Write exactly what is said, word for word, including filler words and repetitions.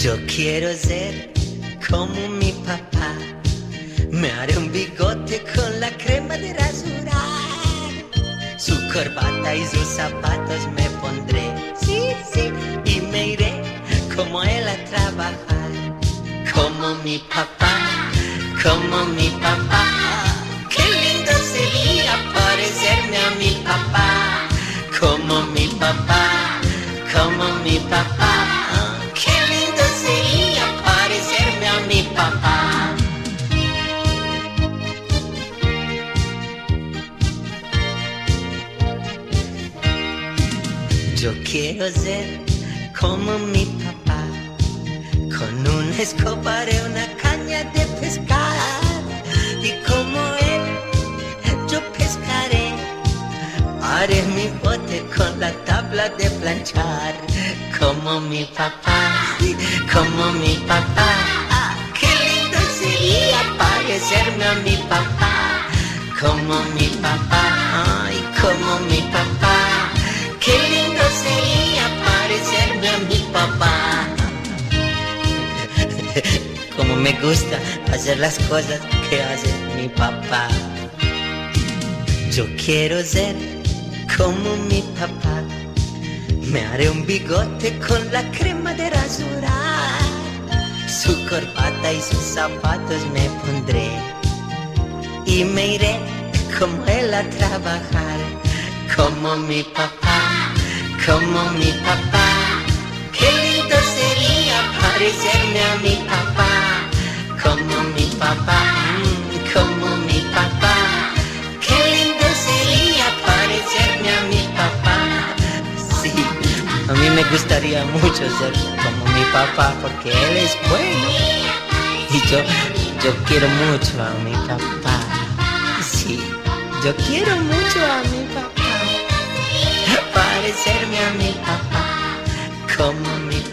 Yo quiero ser como mi papá. Me haré un bigote con la crema de rasurar. Su corbata y sus zapatos me pondré, sí, sí, y me iré como él a trabajar. Como mi papá, como mi papá. Qué lindo sería parecerme a mi papá. Como mi papá, como mi papá. Qué lindo sería parecerme a mi papá. Yo quiero ser como mi papá, con una escoba y una caña de pescar. Y como él, yo pescaré. Haré mi bote con la tabla de planchar. Como mi papá, como mi papá. Qué lindo sería parecerme a mi papá. Como mi papá, ay, como mi papá. Qué lindo sería parecerme a mi papá. Como me gusta hacer las cosas que hace mi papá. Yo quiero ser como mi papá. Me haré un bigote con la crema de rasurar. Su corbata y sus zapatos me pondré. Y me iré como él a trabajar. Como mi papá, como mi papá. Qué lindo sería parecerme a mi papá. Como mi papá, mm, como mi papá. Qué lindo sería parecerme a mi papá. Sí, a mí me gustaría mucho ser como mi papá porque él es bueno. Y yo, yo quiero mucho a mi papá. Sí, yo quiero mucho a mi papá. Parecerme a mi papá, como mi